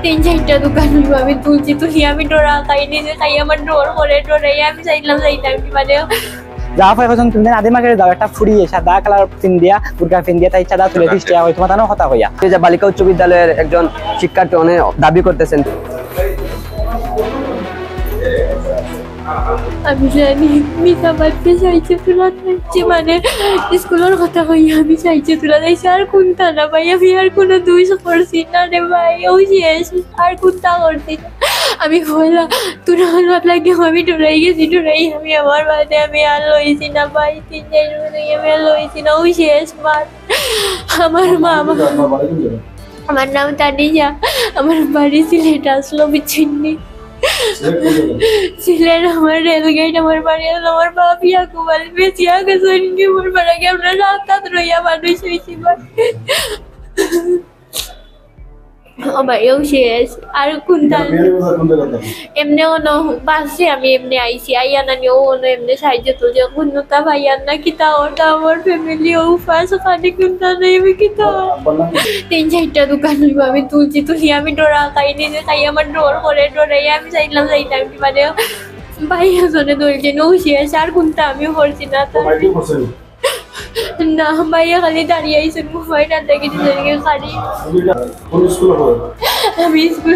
3-4টা দোকান আমি তুলি আমি ডোরা খাই নিজে খাই আমার ডোর করে ডোরাই আমি চাইলাম মানে জাফর এখন তুমি আদিমাকে দাও একটা ফুরিয়ে সাদা কালার পিন দিয়া বুরকা পিন দিয়া তাই চাঁদা তুলে দিচ্ছে হয়তো মাথানো কথা হইয়া এই যে বালিকা উচ্চ বিদ্যালয়ের একজন শিক্ষার্থী অনেক দাবি করতেছেন। আমি জানি মিতা বাদকে চাইছে তোলা থাকছে মানে স্কুলের কথা হইয়া আমি চাইছে তোলা যাইছে আর কোনটা না ভাই আমি আর কোনো দুই করছি না রে ভাই ও শেষ আর কোনটা করছি আমি বললাম তোরা হাত লাগে আমি ডরাই গেছি ডরাই আমি আমার বাদে আমি আর লইছি না ভাই 3-4 বছর আমি আর লইছি না ও শেষ মার আমার মা আমার নাম তানিয়া আমার বাড়ি সিলেট আসলো বিচ্ছিন্নি সিলেট আমার রেলগেট আমার বাড়ি আমার বাপিয়া কুমাল বেঁচিয়া গেছে আমার বাড়াকে আমরা রাত রইয়া মানুষ হয়েছি আমার এও শেষ আর কোনটা এমনি অন্য বাসে আমি এমনি আইসি আইয়া না নিয়েও অন্য এমনি সাহায্য তুলছে কোনটা ভাইয়ার না কিতা ওটা আমার ফ্যামিলি ও ফাঁস ওখানে কোনটা নেই আমি কিতা 3-4টা দোকান আমি তুলি আমি ডোরা খাই নিজে খাই আমার ডোর করে ডোরাই আমি চাইলাম মানে ভাইয়া জনে ধরছে ও শেষ আর কোনটা আমিও করছি না না ভাইয়া খালি দাঁড়িয়ে আইসেন মোবাইল না দেখে খালি আমি স্কুল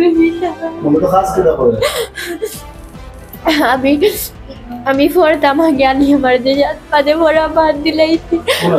আমি পড়তাম আগে আনি আমার যে পাদে পড়া বাদ দিলাইছি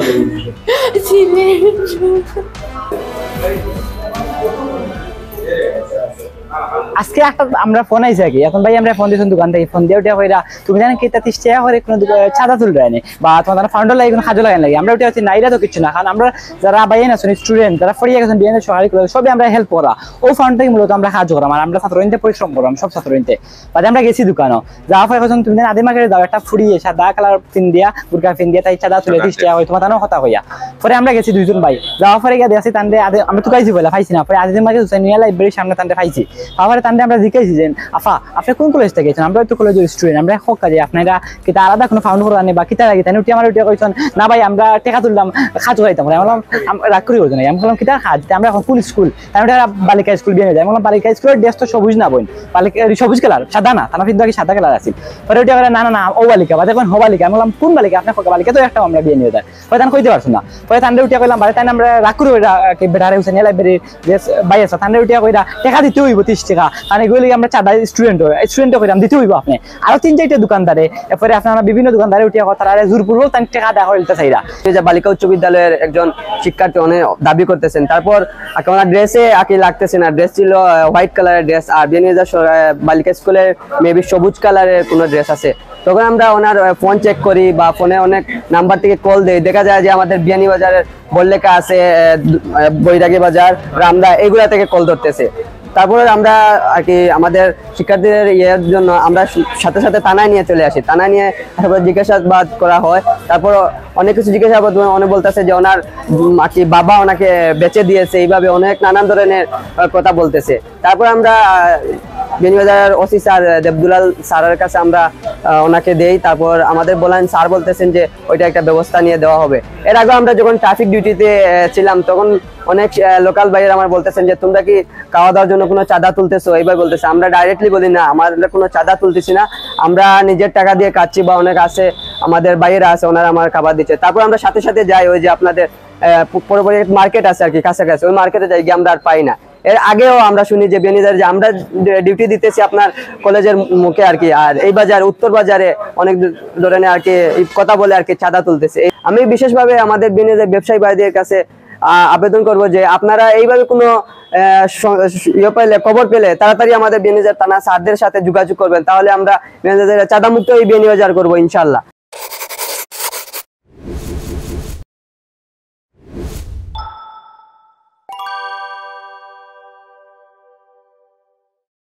আজকে একটা আমরা ফোন আইছে কি এখন ভাই আমরা ফোন দিয়েছেন দোকান থেকে ফোন দিয়ে ওটা কইরা তুমি জানেন কি 30 টাকা করে কোনো ছাদা তুল রায় না বা তোমাদের ফান্ড লাগে কোনো কাজে লাগান লাগে আমরা ওটা হচ্ছে নাইরা তো কিছু না কারণ আমরা যারা ভাই না শুনি স্টুডেন্ট যারা ফরিয়া গেছেন বিএনএ সহায় করে সবই আমরা হেল্প করা ও ফান্ড থেকে মূলত আমরা কাজ করা আমরা ছাত্রইনতে পরিশ্রম করা সব ছাত্রইনতে বাদে আমরা গেছি দোকানও জাফর এখন তুমি আদিমাকে দাও একটা ফুরিয়ে সাদা কালার পিন দিয়া বুরকা পিন দিয়া তাই চাঁদা তুলে 30 টাকা হয়তো মাথানো কথা হইয়া পরে আমরা গেছি দুইজন ভাই জাফরে গিয়ে দেখি তান্ডে আমরা তো কাইছি বলা পাইছি না পরে আদিমাকে নিয়ে লাইব্রেরির সামনে তান্ডে পাইছি তারপরে তান্ডে আমরা জিজ্ঞাসি যে আফা আপনি কোন কলেজ থেকে গেছেন আমরা তো কলেজের স্টুডেন্ট আমরা হোক কাজে আপনারা কি আলাদা কোনো ফাউন্ড করা নেই বা কিতা লাগে তাই উঠে আমার উঠে কইছেন না ভাই আমরা টাকা তুললাম খাজ হইতাম আমরা বললাম রাগ করি হতো না আমি বললাম কিতা খাজ আমরা এখন কোন স্কুল তাই ওটা বালিকা স্কুল বিয়ে যায় বললাম বালিকা স্কুলের ড্রেস তো সবুজ না বোন বালিকা সবুজ কালার সাদা না তানা কিন্তু সাদা কালার আছে পরে ওটা না না না ও বালিকা বাদে কোন হো বালিকা আমি বললাম কোন বালিকা আপনি বালিকা তো একটা আমরা বিয়ে নিয়ে যায় পরে তান কইতে পারছো না পরে তান্ডে উঠে কইলাম বাড়ি তাই আমরা রাগ করি ওটা বেটারে উঠে নিয়ে লাইব্রেরি যে ভাই আছে তান্ডে উঠে কইরা টাকা দিতে হইব 30 টাকা মানে এগুলি আমরা চাঁদা স্টুডেন্ট কইরাম দিতে হইব আপনি আরো 3-4টা দোকানদারে এরপরে আপনারা বিভিন্ন দোকানদারে উঠিয়া কথা আর জোরপূর্বক তান টাকা দেওয়া হইতে চাইরা এই যে বালিকা উচ্চ বিদ্যালয়ের একজন শিক্ষার্থী অনেক দাবি করতেছেন তারপর আপনার ড্রেসে আকি লাগতেছে না ড্রেস ছিল হোয়াইট কালারের ড্রেস আর বিএনএ বালিকা স্কুলের মেবি সবুজ কালারের কোনো ড্রেস আছে তখন আমরা ওনার ফোন চেক করি বা ফোনে অনেক নাম্বার থেকে কল দেই দেখা যায় যে আমাদের বিয়ানী বাজারের বললেখা আছে বৈরাগী বাজার রামদা এগুলা থেকে কল ধরতেছে তারপরে আমরা আর কি আমাদের শিক্ষার্থীদের ইয়ের জন্য আমরা সাথে সাথে থানায় নিয়ে চলে আসি থানায় নিয়ে তারপর জিজ্ঞাসাবাদ করা হয় তারপর অনেক কিছু জিজ্ঞাসাবাদ অনেক বলতেছে যে ওনার আর কি বাবা ওনাকে বেচে দিয়েছে এইভাবে অনেক নানান ধরনের কথা বলতেছে তারপর আমরা বিয়ানীবাজার ওসি স্যার দেবদুলাল স্যারের কাছে আমরা ওনাকে দেই তারপর আমাদের বলেন স্যার বলতেছেন যে ওইটা একটা ব্যবস্থা নিয়ে দেওয়া হবে এর আগে আমরা যখন ট্রাফিক ডিউটিতে ছিলাম তখন অনেক লোকাল ভাইয়ের আমার বলতেছেন যে তোমরা কি খাওয়া দাওয়ার জন্য কোনো চাঁদা তুলতেছো এইবার বলতেছে আমরা ডাইরেক্টলি বলি না আমাদের কোনো চাঁদা তুলতেছি না আমরা নিজের টাকা দিয়ে খাচ্ছি বা অনেক আছে আমাদের ভাইয়েরা আছে ওনারা আমার খাবার দিচ্ছে তারপর আমরা সাথে সাথে যাই ওই যে আপনাদের পরপর মার্কেট আছে আর কি কাছাকাছি ওই মার্কেটে যাই গিয়ে আমরা আর পাই না এর আগেও আমরা শুনি যে বিয়ানীবাজার যে আমরা ডিউটি দিতেছি আপনার কলেজের মুখে আর কি আর এই বাজার উত্তর বাজারে অনেক ধরনের আর কি কথা বলে আর কি চাঁদা তুলতেছে আমি বিশেষভাবে আমাদের বিয়ানীবাজার ব্যবসায়ী ভাইদের কাছে আবেদন করব যে আপনারা এইভাবে কোনো খবর পেলে তাড়াতাড়ি আমাদের বিয়ানীবাজার থানা স্যারদের সাথে যোগাযোগ করবেন তাহলে আমরা বিয়ানীবাজারে চাঁদা মুক্ত এই বিয়ানীবাজার করবো ইনশাল্লাহ।